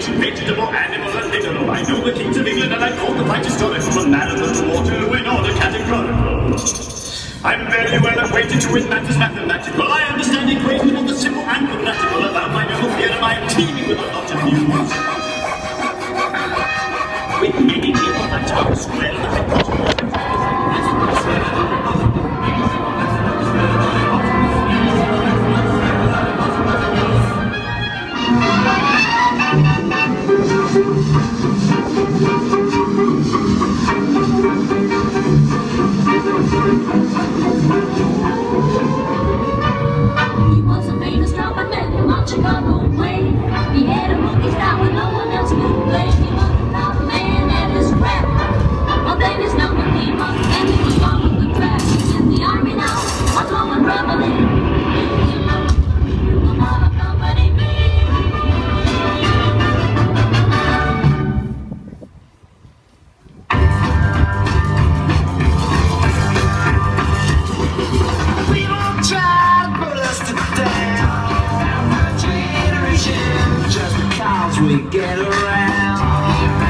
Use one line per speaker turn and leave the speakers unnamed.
vegetable, animal, and mineral. I know the kings of England, and I call the fight historical, from Marathon to Waterloo in order categorical. I'm very well acquainted with matters mathematical. I understand equations of the simple and grammatical. About my noble theorem, I am teeming with a lot of news. With many people that talk square and the hypotenuse.
He was a famous trumpet man on Chicago way. He had a monkey style when no one else could play. He was a proud man at his craft. One thing his number came up and he was following the track. He's in the army now, I'm going traveling. I'm not a company man.
We don't try to put us to down, our generation, just because we get around.